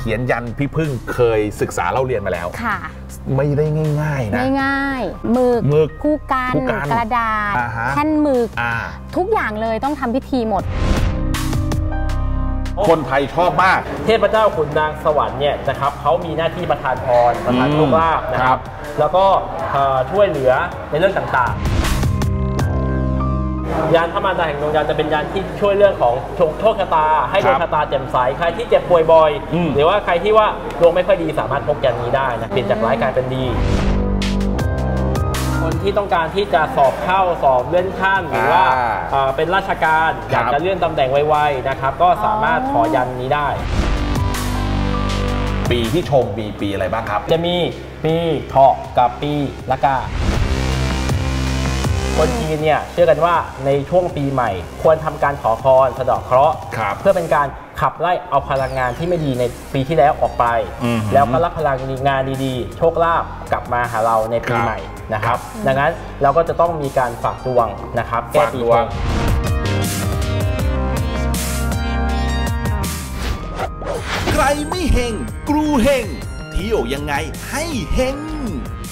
ขียนยันพี่พึ่งเคยศึกษาเล่าเรียนมาแล้วค่ะไม่ได้ง่ายๆนะง่ายๆหมึกคู่กันกระดาษแท่นหมึกทุกอย่างเลยต้องทำพิธีหมดคนไทยชอบมากเทพเจ้าขุนนางสวรรค์เนี่ยนะครับเขามีหน้าที่ประทานพรประทานโชคลาภนะครับแล้วก็ช่วยเหลือในเรื่องต่างๆยานพระมารดาแห่งดวงจันทร์จะเป็นยานที่ช่วยเรื่องของโชคชะตาให้ดวงชะตาแจ่มใสใครที่เจ็บป่วยบ่อยหรือว่าใครที่ว่าดวงไม่ค่อยดีสามารถพกยานนี้ได้นะเปลี่ยนจากร้ายกลายเป็นดีคนที่ต้องการที่จะสอบเข้าสอบเลื่อนขั้นหรือว่าเป็นราชการอยากจะเลื่อนตำแหน่งไวๆนะครับก็สามารถขอยันนี้ได้ปีที่ชงมีปีอะไรบ้างครับจะมีปีเถาะกับปีละกาคนจีนเนี่ยเชื่อกันว่าในช่วงปีใหม่ควรทำการขอพรสะเดาะเคราะห์เพื่อเป็นการขับไล่เอาพลังงานที่ไม่ดีในปีที่แล้วออกไปแล้วก็รับพลังงานดีๆโชคลาภกลับมาหาเราในปีใหม่นะครับดังนั้นเราก็จะต้องมีการฝากดวงนะครับแก้ปีชงใครไม่เฮงกรูเฮงเที่ยวยังไงให้เฮง